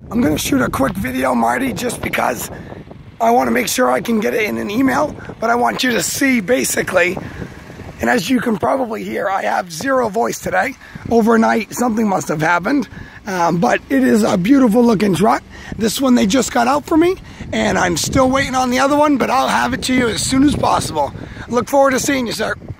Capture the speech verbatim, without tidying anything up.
I'm gonna shoot a quick video, Marty, just because I want to make sure I can get it in an email, but I want you to see basically, and as you can probably hear, I have zero voice today. Overnight, something must have happened, um, but it is a beautiful looking truck. This one they just got out for me, and I'm still waiting on the other one, but I'll have it to you as soon as possible. Look forward to seeing you, sir.